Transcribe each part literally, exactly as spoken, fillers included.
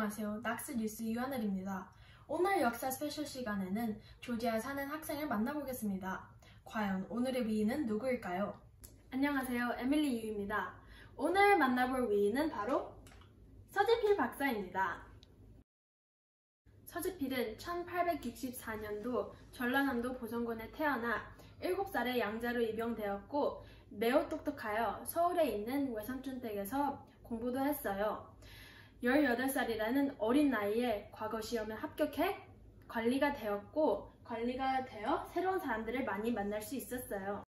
안녕하세요. 낙스뉴스 유하늘입니다. 오늘 역사 스페셜 시간에는 조지아에 사는 학생을 만나보겠습니다. 과연 오늘의 위인은 누구일까요? 안녕하세요. 에밀리 유입니다. 오늘 만나볼 위인은 바로 서지필 박사입니다. 서지필은 천팔백육십사 년도 전라남도 보성군에 태어나 일곱 살에 양자로 입영되었고 매우 똑똑하여 서울에 있는 외삼촌댁에서 공부도 했어요. 열여덟 살이라는 어린 나이에 과거 시험에 합격해 관리가 되었고 관리가 되어 새로운 사람들을 많이 만날 수 있었어요.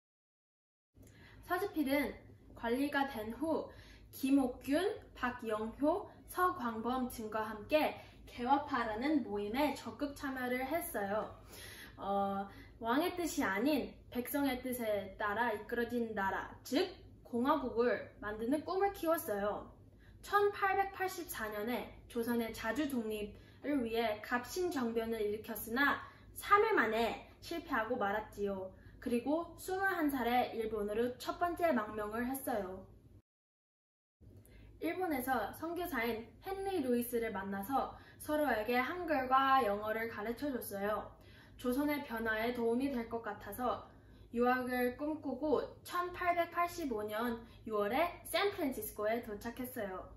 서지필은 관리가 된 후 김옥균, 박영효, 서광범 등과 함께 개화파라는 모임에 적극 참여를 했어요. 어, 왕의 뜻이 아닌 백성의 뜻에 따라 이끌어진 나라, 즉 공화국을 만드는 꿈을 키웠어요. 천팔백팔십사 년에 조선의 자주 독립을 위해 갑신정변을 일으켰으나 삼 일 만에 실패하고 말았지요. 그리고 스물한 살에 일본으로 첫 번째 망명을 했어요. 일본에서 선교사인 헨리 루이스를 만나서 서로에게 한글과 영어를 가르쳐줬어요. 조선의 변화에 도움이 될 것 같아서 유학을 꿈꾸고 천팔백팔십오 년 유월에 샌프란시스코에 도착했어요.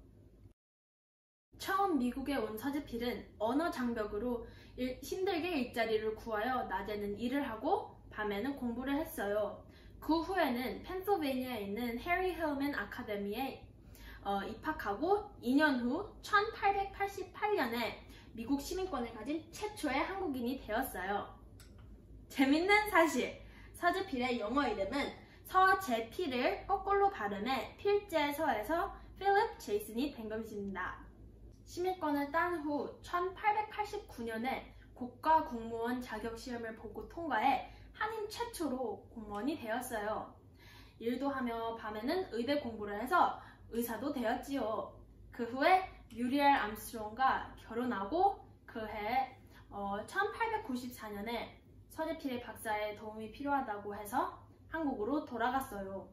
처음 미국에 온 서지필은 언어 장벽으로 일, 힘들게 일자리를 구하여 낮에는 일을 하고 밤에는 공부를 했어요. 그 후에는 펜실베이니아에 있는 해리 힐맨 아카데미에 어, 입학하고 이 년 후 천팔백팔십팔 년에 미국 시민권을 가진 최초의 한국인이 되었어요. 재밌는 사실! 서지필의 영어 이름은 서재필을 거꾸로 발음해 필제서에서 필립 제이슨이 된 것입니다. 시민권을 딴 후 천팔백팔십구 년에 국가 공무원 자격 시험을 보고 통과해 한인 최초로 공무원이 되었어요. 일도 하며 밤에는 의대 공부를 해서 의사도 되었지요. 그 후에 유리엘 암스트롱과 결혼하고 그해 어, 천팔백구십사 년에 서지필의 박사의 도움이 필요하다고 해서 한국으로 돌아갔어요.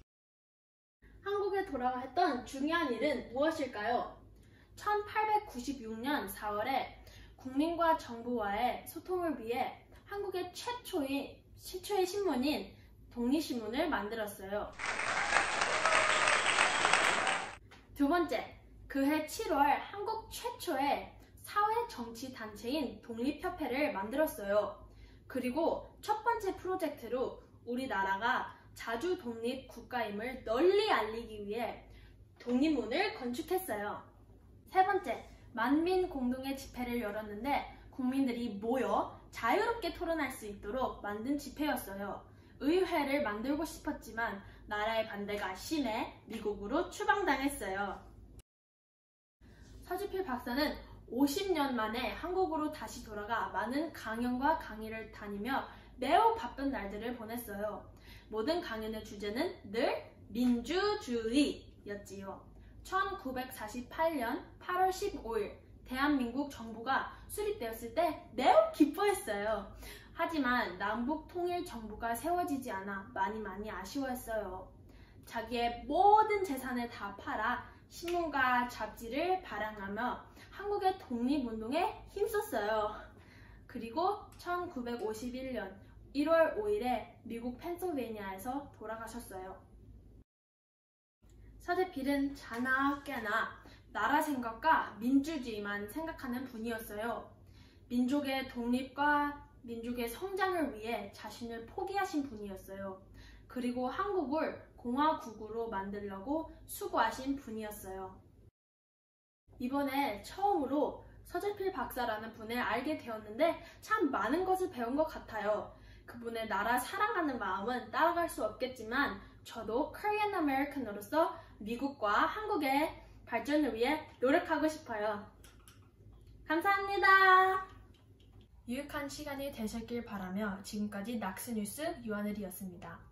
한국에 돌아가 했던 중요한 일은 무엇일까요? 천팔백구십육 년 사월에 국민과 정부와의 소통을 위해 한국의 최초의, 최초의 신문인 독립신문을 만들었어요. 두 번째, 그해 칠월 한국 최초의 사회정치단체인 독립협회를 만들었어요. 그리고 첫 번째 프로젝트로 우리나라가 자주 독립 국가임을 널리 알리기 위해 독립문을 건축했어요. 세 번째, 만민 공동의 집회를 열었는데 국민들이 모여 자유롭게 토론할 수 있도록 만든 집회였어요. 의회를 만들고 싶었지만 나라의 반대가 심해 미국으로 추방당했어요. 서지필 박사는 오십 년 만에 한국으로 다시 돌아가 많은 강연과 강의를 다니며 매우 바쁜 날들을 보냈어요. 모든 강연의 주제는 늘 민주주의였지요. 천구백사십팔 년 팔월 십오일 대한민국 정부가 수립되었을 때 매우 기뻐했어요. 하지만 남북 통일 정부가 세워지지 않아 많이 많이 아쉬워했어요. 자기의 모든 재산을 다 팔아 신문과 잡지를 발행하며 한국의 독립운동에 힘썼어요. 그리고 천구백오십일 년 일월 오일에 미국 펜실베이니아에서 돌아가셨어요. 서지필은 자나 깨나 나라 생각과 민주주의만 생각하는 분이었어요. 민족의 독립과 민족의 성장을 위해 자신을 포기하신 분이었어요. 그리고 한국을 공화국으로 만들려고 수고하신 분이었어요. 이번에 처음으로 서지필 박사라는 분을 알게 되었는데 참 많은 것을 배운 것 같아요. 그분의 나라 사랑하는 마음은 따라갈 수 없겠지만 저도 Korean American으로서 미국과 한국의 발전을 위해 노력하고 싶어요. 감사합니다. 유익한 시간이 되셨길 바라며 지금까지 낙스뉴스 유하늘이었습니다.